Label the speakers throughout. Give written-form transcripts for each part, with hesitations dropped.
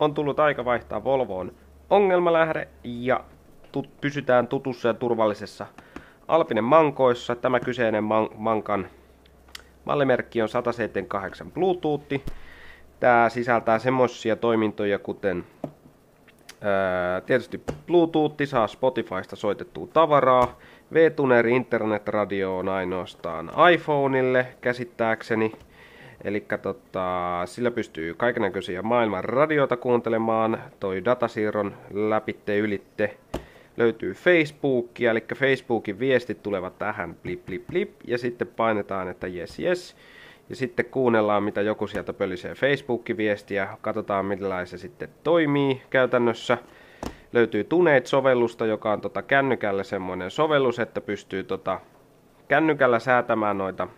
Speaker 1: on tullut aika vaihtaa Volvoon ongelmalähde ja pysytään tutussa ja turvallisessa Alpinen Mankoissa. Tämä kyseinen Mankan mallimerkki on 178 Bluetooth. Tämä sisältää semmoisia toimintoja kuten tietysti Bluetooth, saa Spotifysta soitettua tavaraa. V-Tuner internetradio on ainoastaan iPhoneille käsittääkseni. Eli sillä pystyy kaikennäköisiä maailman radioita kuuntelemaan. Toi datasiirron läpitte ylitte. Löytyy Facebookia, eli Facebookin viestit tulevat tähän blip blip blip. Ja sitten painetaan, että yes yes. Ja sitten kuunnellaan, mitä joku sieltä pölisee Facebook-viestiä. Katsotaan, millä se sitten toimii käytännössä. Löytyy Tunate-sovellusta, joka on kännykällä semmoinen sovellus, että pystyy kännykällä säätämään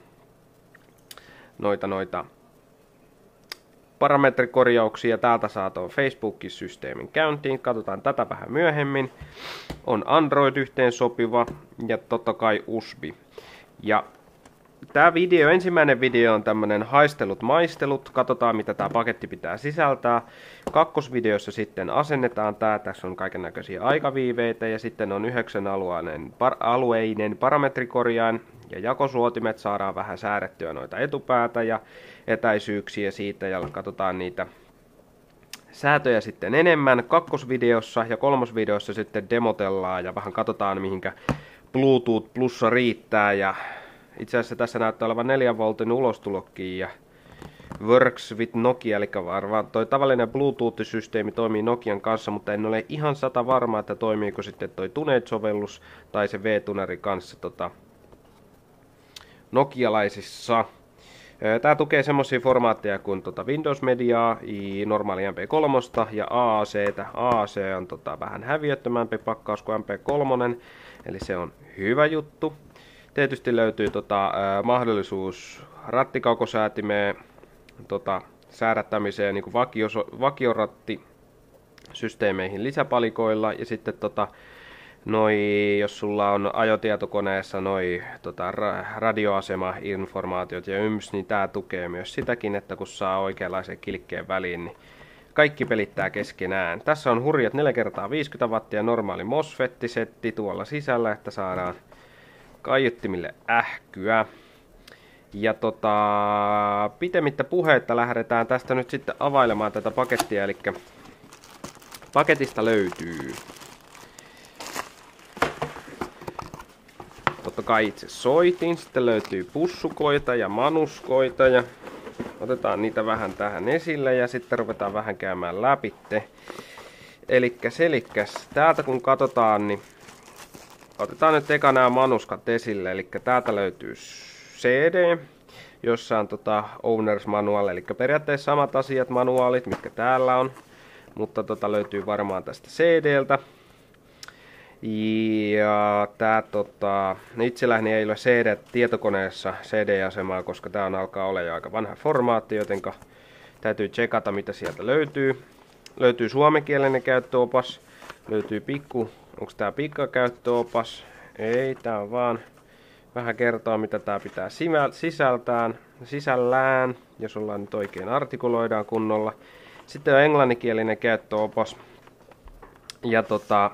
Speaker 1: noita parametrikorjauksia. Täältä saa tuon Facebookin systeemin käyntiin. Katsotaan tätä vähän myöhemmin. On Android yhteensopiva ja totta kai USB. Ja tämä ensimmäinen video on tämmönen haistelut maistelut. Katsotaan mitä tämä paketti pitää sisältää. Kakkosvideossa sitten asennetaan tää. Tässä on kaikennäköisiä aikaviiveitä ja sitten on 9 alueinen parametrikorjain ja jakosuotimet. Saadaan vähän säädettyä noita etupäätä ja etäisyyksiä siitä ja katsotaan niitä säätöjä sitten enemmän kakkosvideossa ja kolmosvideossa sitten demotellaan ja vähän katsotaan mihinkä Bluetooth plussa riittää ja itse asiassa tässä näyttää olevan 4 voltin ulostulokki ja works with Nokia, eli varmaan toi tavallinen Bluetooth-systeemi toimii Nokian kanssa, mutta en ole ihan 100 varma, että toimiiko sitten toi Tunate-sovellus tai se V-tuneri kanssa nokialaisissa. Tää tukee semmosia formaatteja kuin Windows Mediaa, normaali MP3 ja AACtä. AAC on vähän häviöttömämpi pakkaus kuin MP3, eli se on hyvä juttu. Tietysti löytyy mahdollisuus rattikaukosäätimeen säädättämiseen niin kuin vakiorattisysteemeihin lisäpalikoilla ja sitten jos sulla on ajotietokoneessa radioasema-informaatiot ja niin tää tukee myös sitäkin, että kun saa oikeanlaisen kilkkeen väliin, niin kaikki pelittää keskenään. Tässä on hurjat 4x50 wattia normaali MOSFET-setti tuolla sisällä, että saadaan kaiuttimille ähkyä. Ja pitemmittä puheitta lähdetään tästä nyt sitten availemaan tätä pakettia, eli paketista löytyy totta kai itse soitin, sitten löytyy pussukoita ja manuskoita ja otetaan niitä vähän tähän esille ja sitten ruvetaan vähän käymään läpitte. Elikkäs täältä kun katsotaan, niin otetaan nyt eka nämä manuskat esille, eli täältä löytyy CD, jossa on Owners Manual, eli periaatteessa samat asiat, manuaalit, mitkä täällä on, mutta löytyy varmaan tästä CDltä. Ja tää itselläni ei ole CD-tietokoneessa CD-asemaa, koska tää alkaa olla jo aika vanha formaatti, jotenka täytyy tsekata mitä sieltä löytyy. Löytyy suomenkielinen käyttöopas, löytyy onks tää pikkakäyttöopas? Ei, tää on vaan vähän kertoa mitä tää pitää sisällään, jos ollaan nyt oikein artikuloidaan kunnolla. Sitten on englanninkielinen käyttöopas. Ja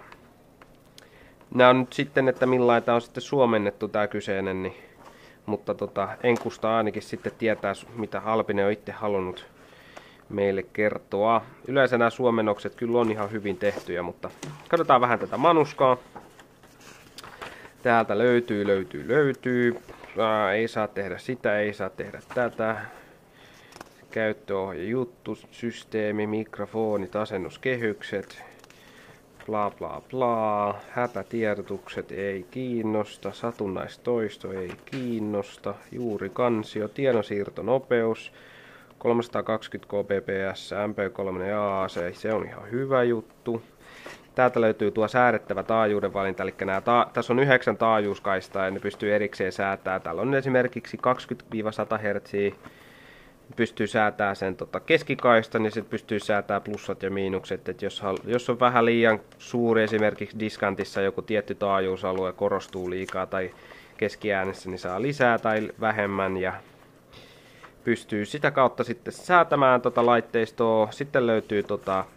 Speaker 1: nää on nyt sitten, että millainen tää on sitten suomennettu tää kyseinen, niin, mutta enkusta ainakin sitten tietää mitä Alpinen on itse halunnut meille kertoa. Yleensä nämä suomennokset kyllä on ihan hyvin tehtyjä, mutta katsotaan vähän tätä manuskaa. Täältä löytyy. Ei saa tehdä sitä, ei saa tehdä tätä. Käyttöohje, juttu, systeemi, mikrofonit, asennuskehykset. Bla bla bla. Hätätiedotukset ei kiinnosta. Satunnaistoisto ei kiinnosta. Juuri kansio, tiedonsiirtonopeus. 320 kbps, MP3 AAC, se on ihan hyvä juttu. Täältä löytyy tuo säädettävä taajuuden valinta, eli tässä on 9 taajuuskaistaa ja ne pystyy erikseen säätämään. Täällä on esimerkiksi 20-100 Hz, pystyy säätämään sen keskikaistan ja sitten pystyy säätämään plussat ja miinukset. Et jos on vähän liian suuri esimerkiksi diskantissa joku tietty taajuusalue korostuu liikaa tai keskiäänessä, niin saa lisää tai vähemmän ja pystyy sitä kautta sitten säätämään laitteistoa. Sitten löytyy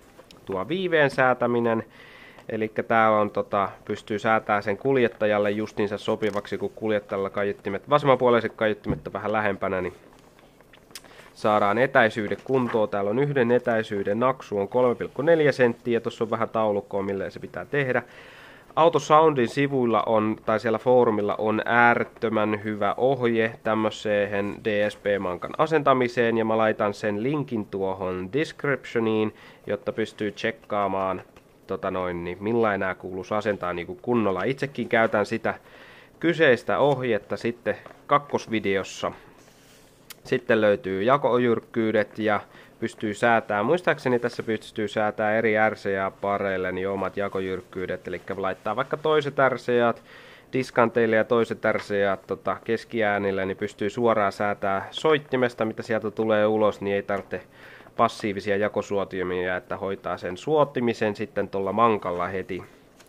Speaker 1: tuo viiveen säätäminen. Eli täällä on pystyy säätämään sen kuljettajalle justiinsa sopivaksi, kun kuljettajalla kaiuttimet, vasemmanpuoleiset kaiuttimet on vähän lähempänä, niin saadaan etäisyyden kuntoon. Täällä on yhden etäisyyden naksu on 3,4 senttiä. Tuossa on vähän taulukkoa, millä se pitää tehdä. Autosoundin sivuilla on, tai siellä foorumilla on äärettömän hyvä ohje tämmöiseen DSP-mankan asentamiseen, ja mä laitan sen linkin tuohon descriptioniin, jotta pystyy tsekkaamaan, niin millainen nämä kuuluisi asentaa niin kuin kunnolla. Itsekin käytän sitä kyseistä ohjetta sitten kakkosvideossa. Sitten löytyy jakojyrkkyydet ja pystyy säätämään. Muistaakseni tässä pystyy säätämään eri RCA-pareille niin omat jakojyrkkyydet. Eli laittaa vaikka toiset RCAt diskanteille ja toiset RCAt keskiäänille, niin pystyy suoraan säätämään soittimesta, mitä sieltä tulee ulos, niin ei tarvitse passiivisia jakosuotimia, että hoitaa sen suotimisen sitten tuolla mankalla heti.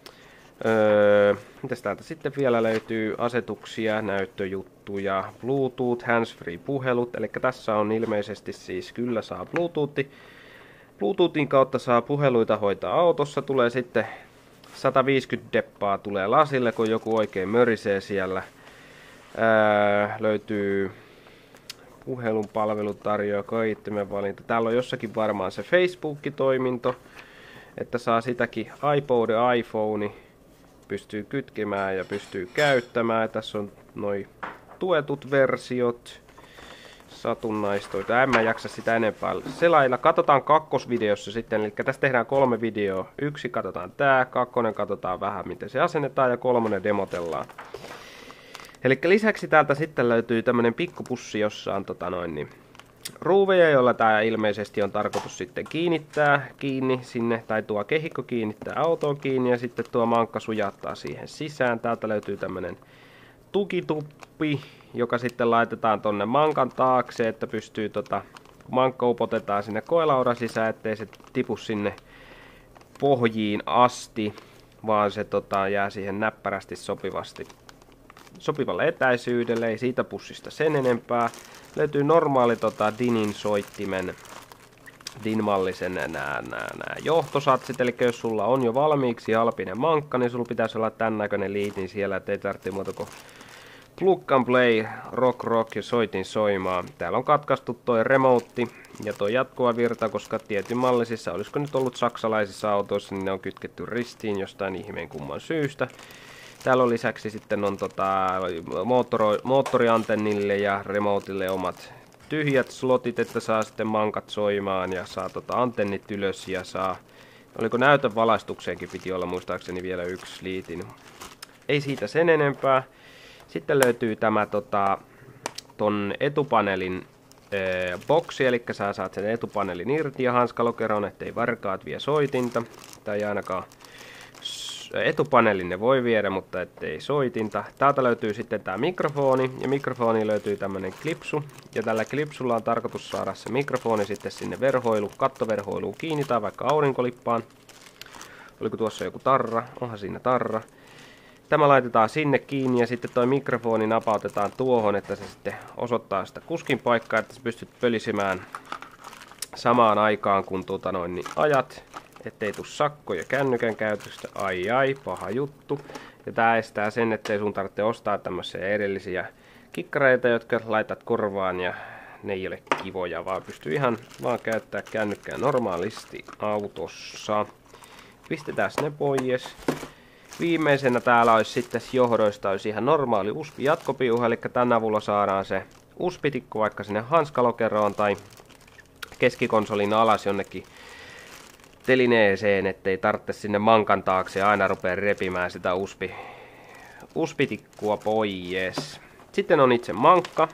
Speaker 1: Mitäs täältä sitten vielä löytyy asetuksia, näyttöjuttuja, Bluetooth, handsfree-puhelut, eli tässä on ilmeisesti siis kyllä saa Bluetoothin kautta saa puheluita hoitaa autossa, tulee sitten 150 deppaa tulee lasille, kun joku oikein mörisee siellä. Löytyy puhelun palvelutarjoaja, kaiuttimen valinta. Täällä on jossakin varmaan se Facebook-toiminto, että saa sitäkin iPod ja iPhone pystyy kytkemään ja pystyy käyttämään. Tässä on noi tuetut versiot, satunnaistoita. En mä jaksa sitä enempää selailla. Katsotaan kakkosvideossa sitten, eli tässä tehdään 3 videoa. 1 katsotaan tää, 2 katsotaan vähän miten se asennetaan ja 3 demotellaan. Eli lisäksi täältä sitten löytyy tämmönen pikkupussi, jossa on ruuveja, joilla tää ilmeisesti on tarkoitus sitten kiinnittää kiinni sinne, tai tuo kehikko kiinnittää autoon kiinni ja sitten tuo mankka sujattaa siihen sisään. Täältä löytyy tämmönen tukituppi, joka sitten laitetaan tonne mankan taakse, että pystyy mankka upotetaan sinne koelaudan sisään, ettei se tipu sinne pohjiin asti, vaan se jää siihen näppärästi sopivalle etäisyydelle, ei siitä pussista sen enempää. Löytyy normaali DINin soittimen, DIN-mallisen nää johtosatsit, eli jos sulla on jo valmiiksi halpinen mankka, niin sulla pitäisi olla tän näköinen liitin siellä, ettei tarvitse muuta kuin plug and play, rock ja soitin soimaan. Täällä on katkaistu toi remote ja toi jatkuva virta, koska tietyn mallisissa, olisiko nyt ollut saksalaisissa autoissa, niin ne on kytketty ristiin jostain ihmeen kumman syystä. Täällä on lisäksi sitten on moottoriantennille ja remotille omat tyhjät slotit, että saa sitten mankat soimaan ja saa antennit ylös ja saa, oliko näytön valaistukseenkin piti olla muistaakseni vielä 1 liitin. Ei siitä sen enempää. Sitten löytyy tämä ton etupaneelin boksi, eli sä saat sen etupaneelin irti ja hanskalokeron, ettei varkaat vie soitinta, tai ainakaan etupaneelin ne voi viedä, mutta ettei soitinta. Täältä löytyy sitten tää mikrofoni, ja mikrofoniin löytyy tämmönen klipsu, ja tällä klipsulla on tarkoitus saada se mikrofoni sitten sinne kattoverhoiluun kiinni, tai vaikka aurinkolippaan. Oliko tuossa joku tarra? Onhan siinä tarra. Tämä laitetaan sinne kiinni, ja sitten toi mikrofoni napautetaan tuohon, että se sitten osoittaa sitä kuskin paikkaa, että sä pystyt pölisemään samaan aikaan, kun ajat. Ettei tuu sakkoja kännykän käytöstä. Ai, paha juttu. Ja tää estää sen, ettei sun tarvitse ostaa tämmöisiä erillisiä kikkareita, jotka laitat korvaan ja ne ei ole kivoja, vaan pystyy ihan vaan käyttää kännykkää normaalisti autossa. Pistetään ne pois. Viimeisenä täällä olisi sitten johdoista olisi ihan normaali USB-jatkopiuha, eli tän avulla saadaan se USB-tikku vaikka sinne hanskalokeroon tai keskikonsolin alas jonnekin telineeseen, ettei tarvitse sinne mankan taakse ja aina rupea repimään sitä USB-tikkua pois. Sitten on itse mankka.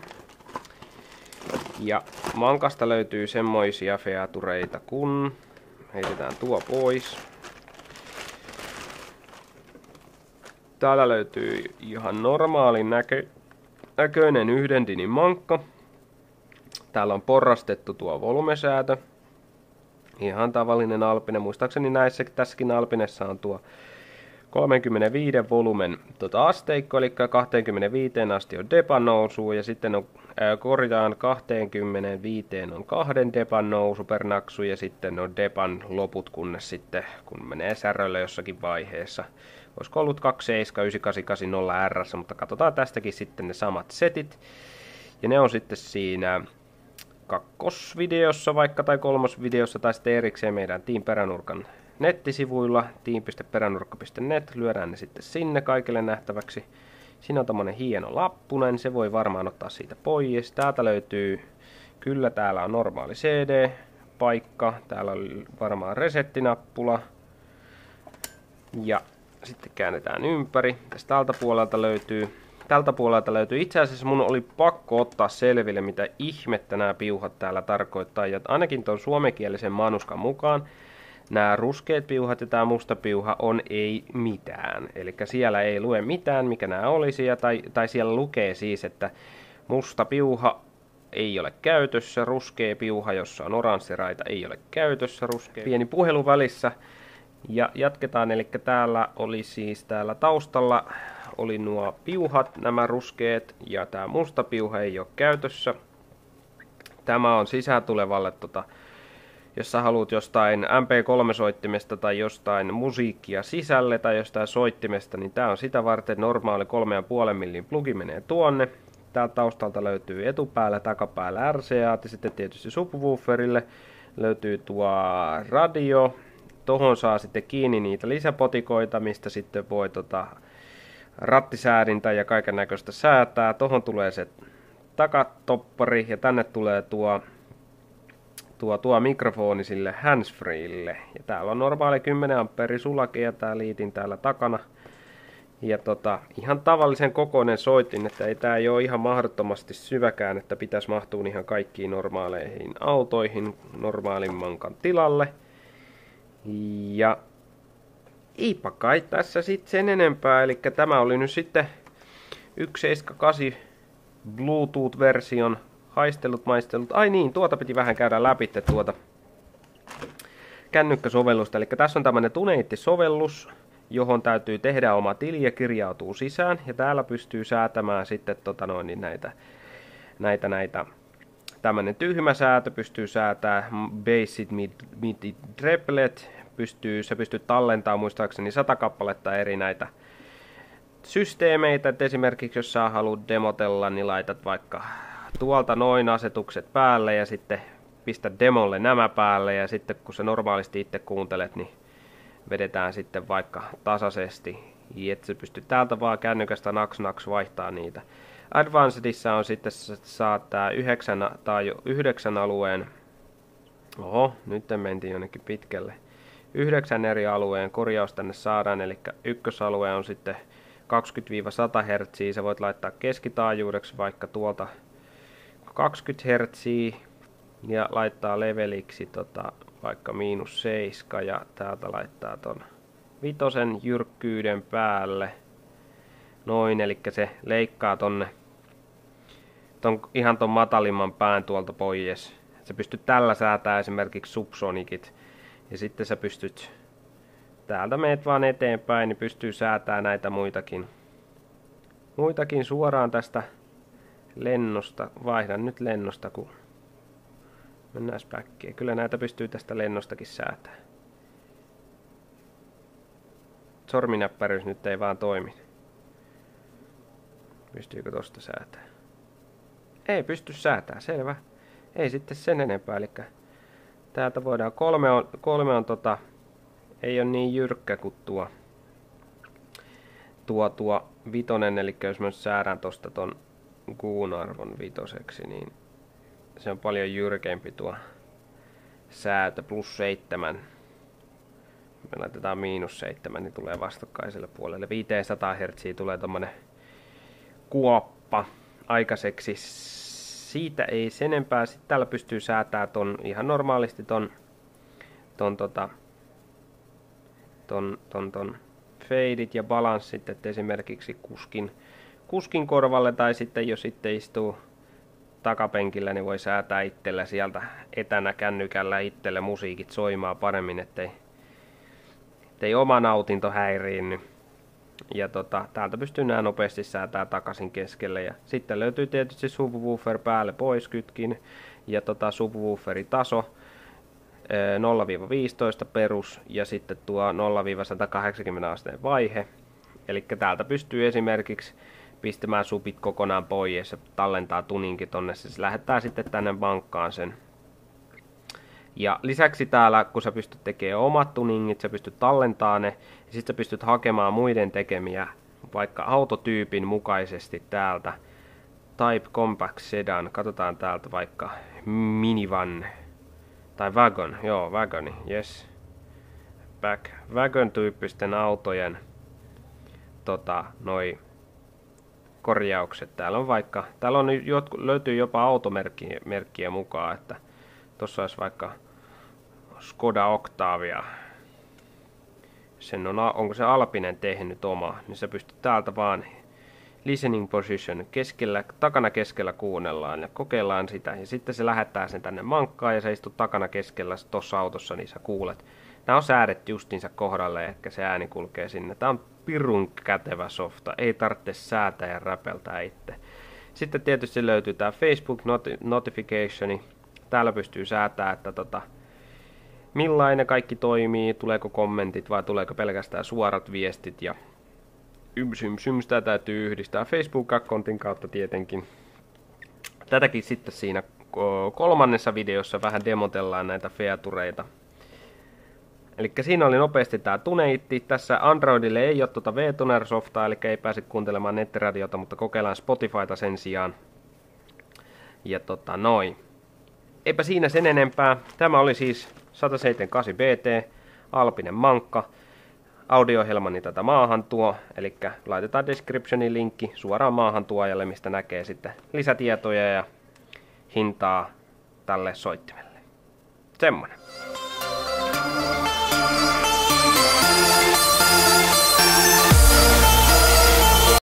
Speaker 1: Ja mankasta löytyy semmoisia featureita, kun heitetään tuo pois. Täällä löytyy ihan normaalin näköinen 1 dinin mankka. Täällä on porrastettu tuo volumesäätö. Ihan tavallinen alpine. Muistaakseni tässäkin alpinessa on tuo 35 volumen asteikko, eli 25 asti on depan nousu, ja sitten on korjaan 25 on 2 depan nousu per naksu, ja sitten on depan loput, kunnes sitten, kun menee särölle jossakin vaiheessa. Olisiko ollut 27 9880 R, mutta katsotaan tästäkin sitten ne samat setit. Ja ne on sitten siinä kakkosvideossa vaikka tai kolmosvideossa tai sitten erikseen meidän Team Peränurkan nettisivuilla team.peränurkka.net, lyödään ne sitten sinne kaikille nähtäväksi. Siinä on tommonen hieno lappunen, se voi varmaan ottaa siitä pois. Täältä löytyy, kyllä täällä on normaali CD-paikka, täällä on varmaan resettinappula. Ja sitten käännetään ympäri. Tältä puolelta löytyy, itse asiassa mun oli pakko ottaa selville, mitä ihmettä nämä piuhat täällä tarkoittaa. Ja ainakin tuon suomenkielisen manuskan mukaan nämä ruskeat piuhat ja tämä musta piuha on ei mitään. Eli siellä ei lue mitään, mikä nämä olisi, tai siellä lukee siis, että musta piuha ei ole käytössä, ruskea piuha, jossa on oranssiraita, ei ole käytössä, ruskea. Pieni puhelu välissä. Ja jatketaan, eli täällä oli siis täällä taustalla oli nuo piuhat, nämä ruskeat, ja tämä musta piuha ei ole käytössä. Tämä on sisääntulevalle, jos sä haluat jostain MP3-soittimesta tai jostain musiikkia sisälle tai jostain soittimesta, niin tää on sitä varten. Normaali 3,5 millin plugi menee tuonne. Täältä taustalta löytyy etupäällä, takapäällä RCA, ja sitten tietysti subwooferille löytyy tuo radio. Tohon saa sitten kiinni niitä lisäpotikoita, mistä sitten voi rattisäädintä ja kaiken näköistä säätää. Tohon tulee se takatoppari ja tänne tulee tuo mikrofoni sille handsfreelle. Ja täällä on normaali 10 amperi sulake ja tää liitin täällä takana. Ja ihan tavallisen kokoinen soitin, että ei tää ei ole ihan mahdottomasti syväkään, että pitäisi mahtua ihan kaikkiin normaaleihin autoihin normaalimmankan tilalle. Ja eipä kai tässä sitten sen enempää, eli tämä oli nyt sitten 1.7.8 Bluetooth-version haistelut, maistelut. Ai niin, piti vähän käydä läpi kännykkäsovellusta. Eli tässä on tämmönen Tuneitti-sovellus, johon täytyy tehdä oma tili ja kirjautuu sisään. Ja täällä pystyy säätämään sitten näitä. Tämmönen tyhmä säätö pystyy säätämään Basic MIDI Triplet. Se pystyy tallentamaan muistaakseni 100 kappaletta eri näitä systeemeitä. Et esimerkiksi jos sä haluat demotella, niin laitat vaikka tuolta noin asetukset päälle ja sitten pistä demolle nämä päälle. Ja sitten kun sä normaalisti itse kuuntelet, niin vedetään sitten vaikka tasaisesti. Että se pystyy täältä vaan kännykästä naks vaihtaa niitä. Advancedissa on sitten saattaa 9 alueen. Oho, nyt mentiin jonnekin pitkälle. 9 eri alueen korjaus tänne saadaan, eli ykkösalue on sitten 20-100 Hz. Sä voit laittaa keskitaajuudeksi vaikka tuolta 20 Hz ja laittaa leveliksi vaikka -7 ja täältä laittaa ton 5 jyrkkyyden päälle. Noin, eli se leikkaa ihan ton matalimman pään tuolta pois. Sä pystyt tällä säätää esimerkiksi subsonicit. Ja sitten sä pystyt, täältä meet vaan eteenpäin, niin pystyy säätämään näitä muitakin suoraan tästä lennosta. Vaihdan nyt lennosta, kun mennään backiin. Kyllä näitä pystyy tästä lennostakin säätämään. Sorminäppäryys nyt ei vaan toimi. Pystyykö tosta säätää? Ei pysty säätää, selvä. Ei sitten sen enempää, eli täältä voidaan, kolme on ei ole niin jyrkkä kuin tuo vitonen, eli jos mä säädän tosta ton kuun-arvon vitoseksi, niin se on paljon jyrkempi tuo säätö, +7. Me laitetaan -7, niin tulee vastakkaiselle puolelle. 500 Hz tulee tommonen kuoppa aikaiseksi. Siitä ei sen enempää. Sitten täällä pystyy säätämään ihan normaalisti ton fadeit ja balanssit, että esimerkiksi kuskin korvalle tai sitten jos sitten istuu takapenkillä, niin voi säätää itsellä sieltä etänä kännykällä itselle musiikit soimaan paremmin, ettei oma nautinto häiriinny. Ja täältä pystyy nää nopeasti säätää takaisin keskelle. Ja sitten löytyy tietysti subwoofer päälle pois kytkin. Ja subwooferin taso 0-15 perus ja sitten tuo 0-180 asteen vaihe. Eli täältä pystyy esimerkiksi pistämään subit kokonaan pois ja tallentaa tuninkin tonne. Se lähettää sitten tänne vankkaan sen. Ja lisäksi täällä, kun sä pystyt tekemään omat tuningit, sä pystyt tallentamaan ne, ja sitten sä pystyt hakemaan muiden tekemiä, vaikka autotyypin mukaisesti täältä. Type Compact Sedan, katsotaan täältä vaikka Minivan, tai Wagon, joo, Wagoni, yes. Wagon-tyyppisten autojen, noi korjaukset. Täällä on vaikka, täällä on löytyy jopa automerkkiä mukaan, että tossa olisi vaikka Skoda Octavia. Onko se Alpinen tehnyt oma, niin sä pystyt täältä vaan listening position takana keskellä kuunnellaan ja kokeillaan sitä. Ja sitten se lähettää sen tänne mankkaan ja sä istut takana keskellä tossa autossa, niin sä kuulet. Nämä on säädetty justiinsa kohdalle, ehkä se ääni kulkee sinne. Tää on pirun kätevä softa, ei tarvitse säätää ja räpeltää itse. Sitten tietysti löytyy tää Facebook notificationi. Täällä pystyy säätämään, että millainen kaikki toimii, tuleeko kommentit vai tuleeko pelkästään suorat viestit ja sitä täytyy yhdistää Facebook-akkontin kautta tietenkin. Tätäkin sitten siinä kolmannessa videossa vähän demotellaan näitä featureita. Eli siinä oli nopeasti tää Tuneitti. Tässä Androidille ei ole V-Tuner-softaa, eli ei pääse kuuntelemaan nettiradiota, mutta kokeillaan Spotifyta sen sijaan. Ja noin. Eipä siinä sen enempää. Tämä oli siis 178 BT, Alpinen mankka. Audio-ohjelmani tätä maahan tuo, eli laitetaan descriptionin linkki suoraan maahan tuojalle, mistä näkee sitten lisätietoja ja hintaa tälle soittimelle. Semmonen.